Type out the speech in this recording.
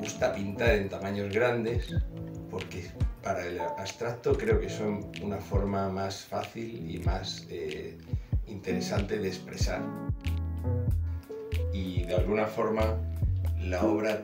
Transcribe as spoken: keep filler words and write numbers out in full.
gusta pintar en tamaños grandes porque para el abstracto creo que son una forma más fácil y más eh, interesante de expresar. Y de alguna forma la obra